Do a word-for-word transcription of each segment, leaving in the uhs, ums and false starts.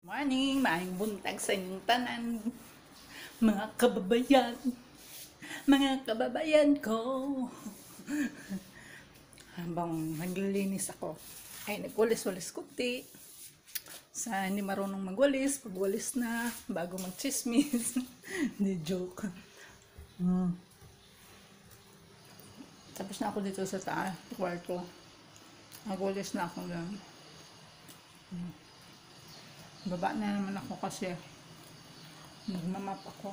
Morning, maayong buntag sa inyong tanan, mga kababayan, mga kababayan ko. Habang naglilinis ako, ay nagwalis-walis kunti. Sa hindi marunong magwalis, pagwalis na, bago magchismis. Hindi, joke. Hmm. Tapos na ako dito sa taas, kwarto. Nagwalis na ako lang. Hmm. Baba na naman ako kasi magmamap ako.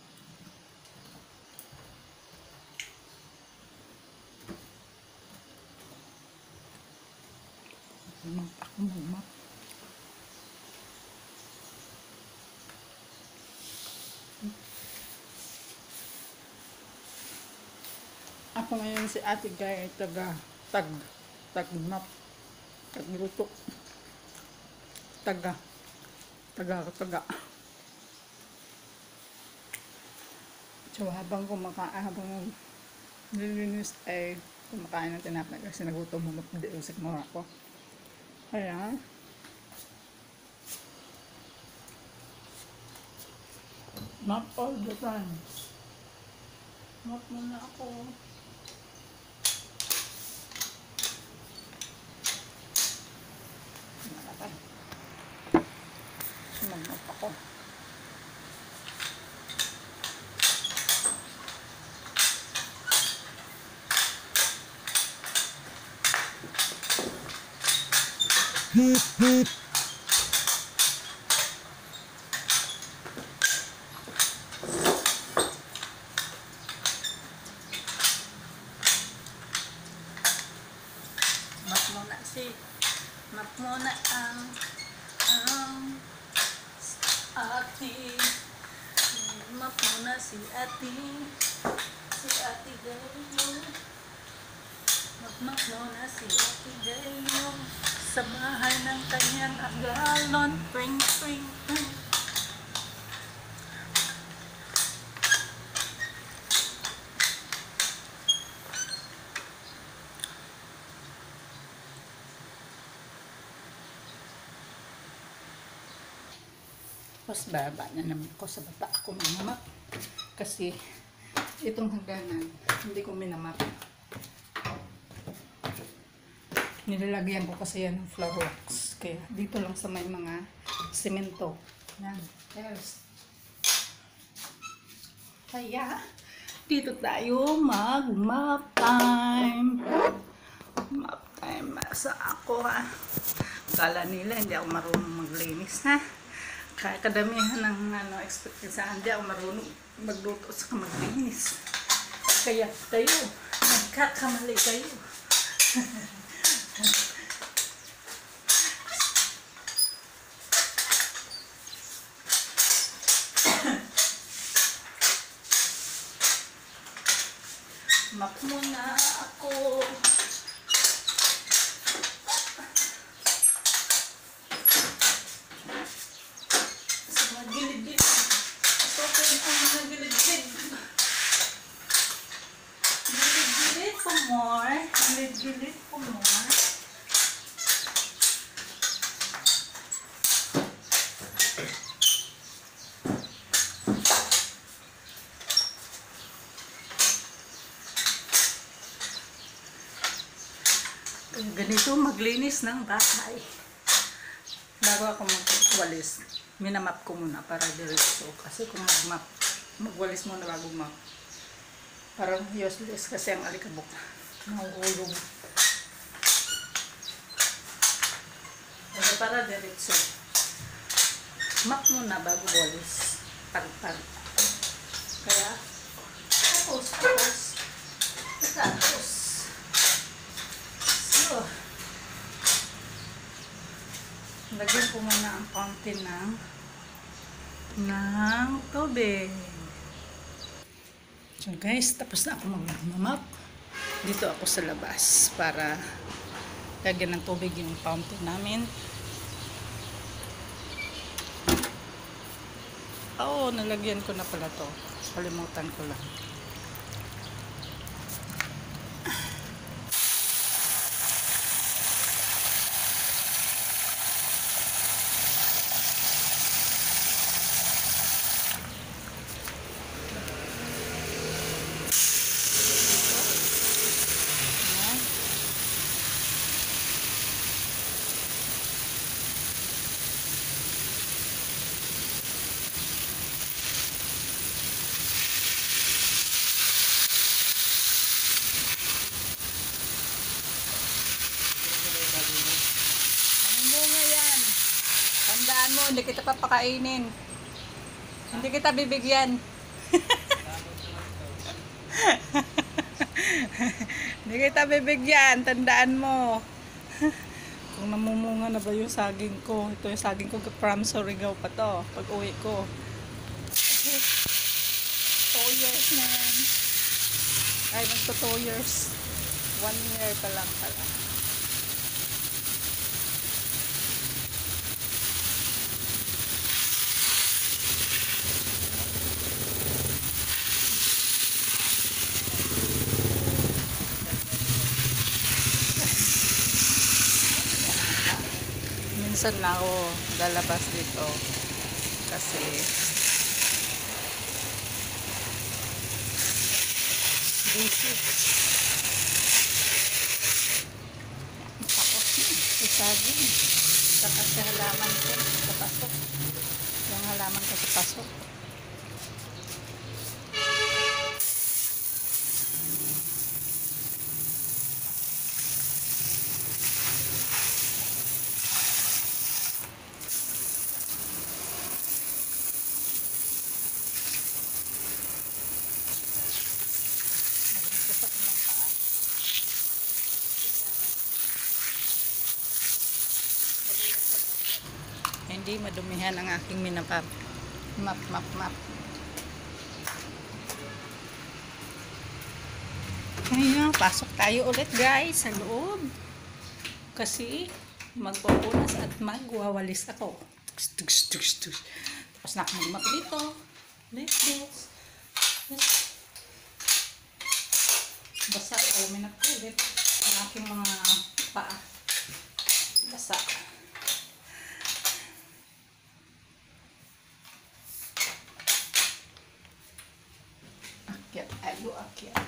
Magmamap ako, magmap. Ako ngayon si Ate Gay, taga tag tagmap, tagluto, taga taga taga. So habang kumakain, habang nililinis ay kumakain ng tinapay kasi nagutom mo, mapadiusik mo ako. Kaya map all the time. Map muna ako. Malapad. Sumagmap ako. Hip hip. Map muna si map muna ang ang ate. Map muna si ate. Si ate Gayo. Map map muna si ate Gayo. Sa bahay ng kanyang agalon. Pring pring pring. Tapos baba na naman ako sa baba ako minamap kasi itong hagdanan hindi ko minamap, nilalagyan ko kasi yan ng floor wax, kaya dito lang sa may mga semento yan, yes. Kaya dito tayo mag map time, map time sa ako ha. Kala nila hindi ako marunong maglinis ha. Kaya kadamihan ng ano, expected sa hindi ako marunong magluto sa maglinis. Kaya kayo, nagkakamali kayo. Map muna ako. More, gilid-gilid po more. Ganito maglinis ng bahay. Bago ako magwalis, minamap ko muna para diretso. Kasi kung magmap, magwalis muna bago map, parang useless kasi ang alikabok nauulog. Kaya para diretso, map muna bago walis, pag-pag. Kaya tapos, tapos tapos so lagyan ko muna ang fountain ng ng tubig. So guys, tapos na ako mag-map. Dito ako sa labas para lagyan ng tubig yung fountain namin. Oo, nalagyan ko na pala to. Kalimutan ko lang. Tandaan mo, hindi kita papakainin. Hindi kita bibigyan. Hindi kita bibigyan. Tandaan mo. Kung namumunga na ba yung saging ko. Ito yung saging ko from Surigao pa to. Pag uwi ko. two years na yan. Ay, magto two years. one year pa lang pala. Minsan na ako lalabas dito kasi busy. Tapos na, isagin. Saka sa halaman ko sa pasok. Yung halaman ko sa pasok. Hindi madumihan ang aking minapap. Map, map, map. Kaya, pasok tayo ulit guys sa loob. Kasi, magpupunas at magwawalis ako. Tugs, tugs, tugs. Tapos nakamag dito. Like this. This. Basa. Alamin ako ulit ang aking mga paa. Basa. Akyat, ayo akyat.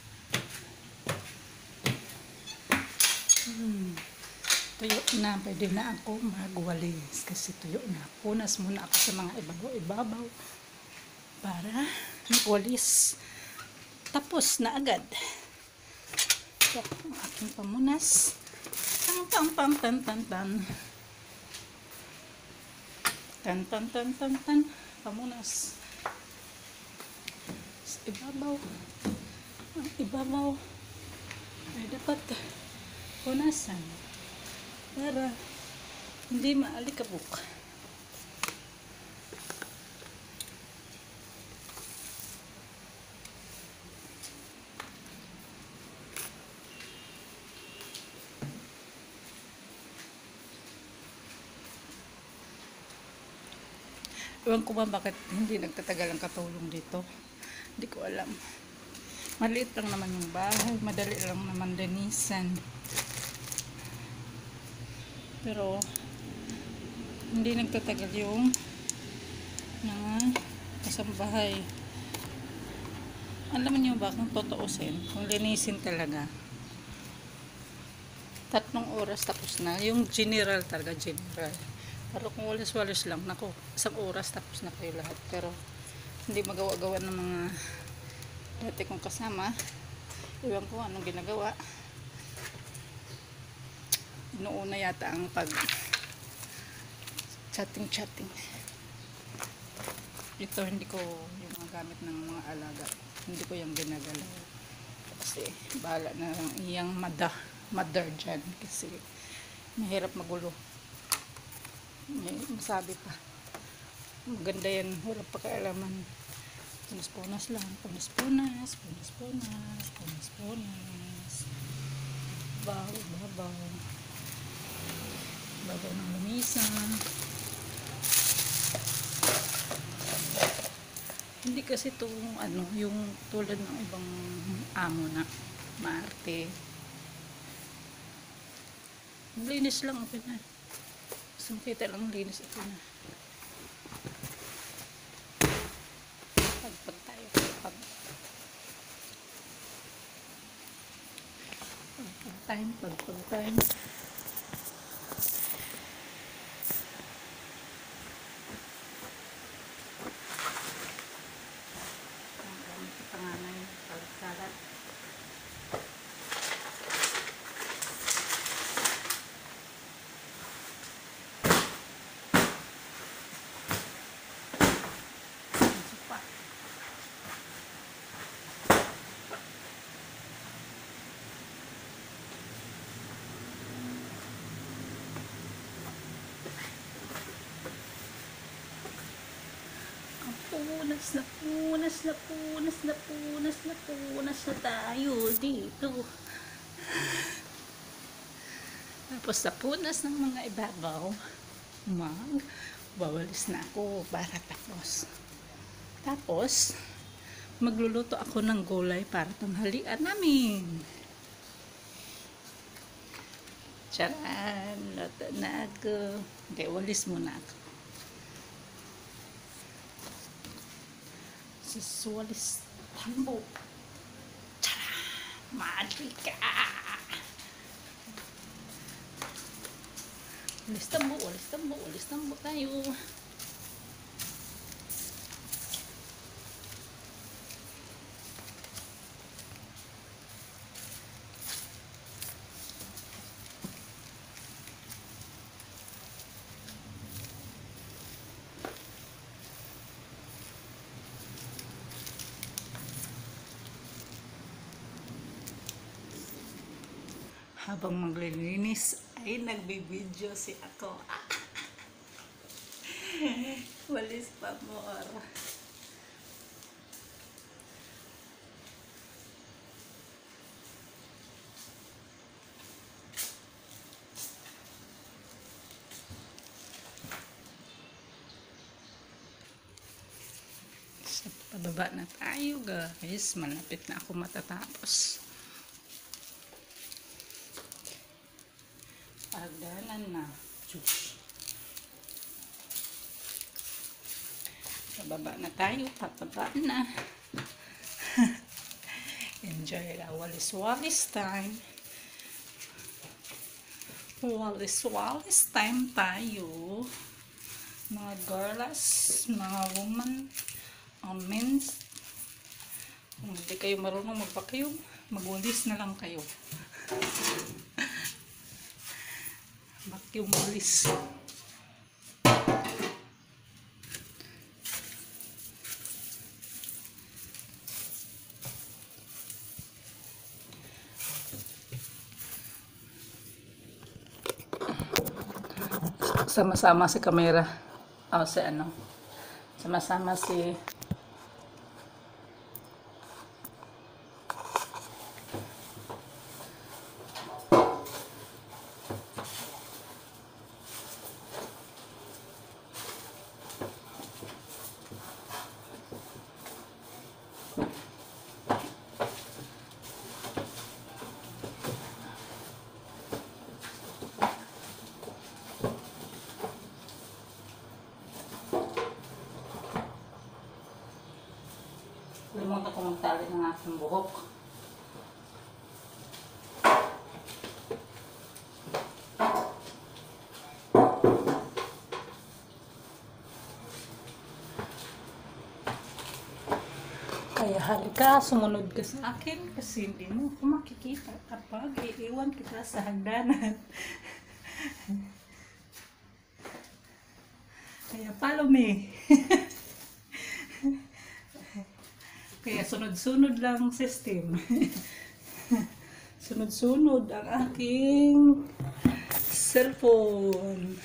Hmm. Tuyo na, pwede na ako magwalis kasi tuyo na. Punas muna ako sa mga ibabaw-ibabaw para magwalis. Tapos na agad. Ito ang aking pamunas. Tan tan tan tan tan tan. Tan tan tan tan tan. Pamunas. Ibabaw. Ang ibabaw ay dapat punasan para hindi maalikabok. Ewan ko ba bakit hindi nagtatagal ang katulong dito. Hindi ko alam. Maliit lang naman yung bahay. Madali lang naman linisan. Pero, hindi nagtatagal yung mga kasambahay. Alam niyo ba kung totoosin, kung linisin talaga, tatlong oras tapos na. Yung general talaga, general. Pero kung walis-walis lang, nako, isang oras tapos na kayo lahat. Pero, hindi magawa-gawa ng mga dati kong kasama. Iwan ko anong ginagawa. Inuuna yata ang pag chatting-chatting. Ito hindi ko yung mga gamit ng mga alaga. Hindi ko yung ginagalaw. Kasi bahala na lang iyang mother, mother dyan. Kasi mahirap magulo. May masabi pa. Maganda yan. Walang pakialaman. Punas-punas lang. Punas-punas. Punas-punas. Punas-punas. Baw, babaw. Babaw ng lumisan. Hindi kasi ito, ano, yung tulad ng ibang amo na maarte. Linis lang. Okay na. Sumkita lang linis. Okay na. Pagpag tayo. Pag pagpag time. Pagpag time. Ang gamit sa panganay. Kalat-kalat. punas na punas na punas na punas na punas na tayo dito. Tapos sa punas ng mga ibabaw, mag bawalis na ako para tapos. Tapos, magluluto ako ng gulay para tanghalian namin. Charan, luto na ako. Okay, walis muna ako. Siswalis tambo. Charan, madika. Walis tambo, walis tambo, walis tambo tayo. Habang maglilinis ay nagbibideo si ako. Walis pa more. So, pababa na tayo guys. Malapit na ako matatapos. Pagdanan na. Tsush. Pababa na tayo. Pababa na. Enjoy the walis-walis time. Walis-walis time tayo. Mga girls, mga woman, um, men's. Kung hindi kayo marunong magpakayong, magwalis na lang kayo. Vacuum walis. Sama-sama si kamera. O, si ano. Sama-sama si limunta ko magtali ng aking buhok. Kaya halika, sumunod ka sa akin kasi hindi mo ako makikita kapag iiwan kita sa hagdanan. Kaya follow me. Kaya sunod-sunod lang system. Sunod-sunod ang aking cellphone.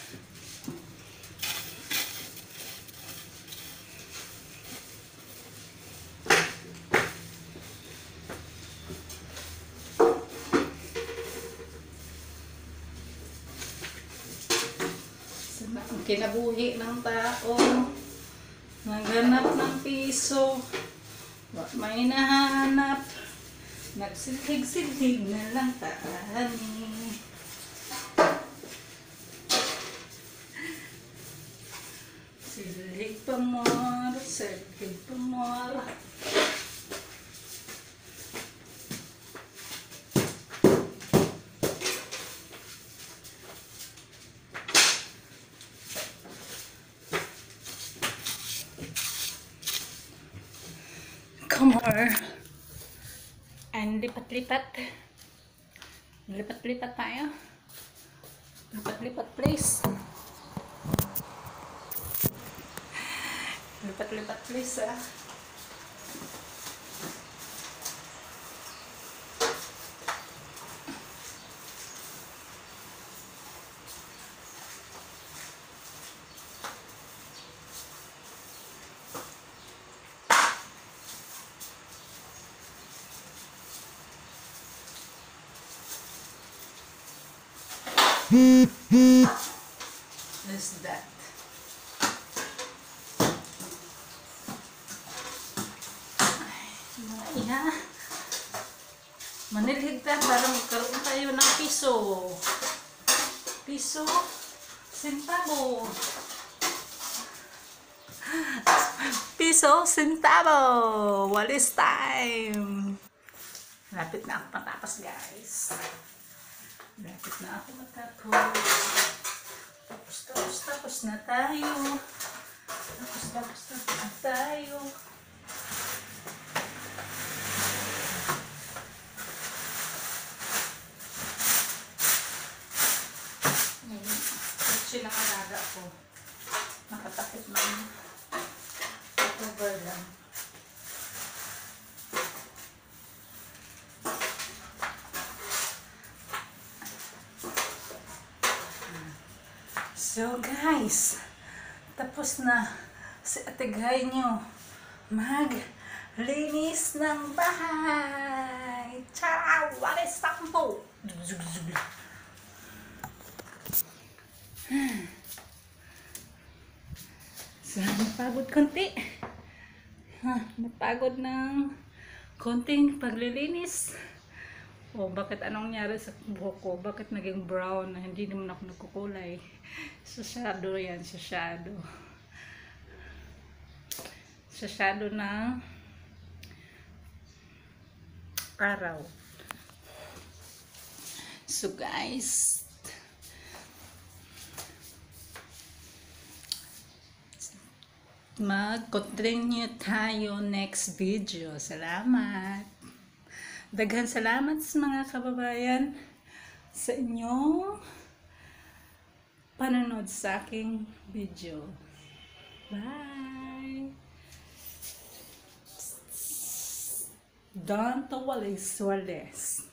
Ang kinabuhi ng tao, naghanap ng piso, wag may nahanap, nagsilhig-silhig na lang taani. Silhig pa more, silhig pa more. Come on. And lipat-lipat. Lipat-lipat tayo. Lipat-lipat please. Lipat-lipat please ah. Is that? Mga iha. Manilhig ta para magkaroon tayo ng piso. Piso. Centavo. Piso. Centavo. Walis time. Lapit na ako matapos, guys. Lapit na ako matapos. Tapos, tapos, tapos na tayo. Tapos, tapos, tapos na tayo. Kutsi lang ang alaga ko. Nakatakit lang. Cover lang. So guys, tapos na si Ate Gay nyo maglinis ng bahay. Tara! Walis tampo! So, napagod konti. Ha, napagod ng konting paglilinis. O, bakit anong nangyari sa buhok ko? Bakit naging brown na hindi naman ako nagkukulay? Sa shadow yan, sa shadow. Sa shadow ng araw. So guys, mag-continue tayo next video. Salamat! Daghan salamat sa mga kababayan sa inyong panonood sa aking video. Bye! Don to Walis Walis.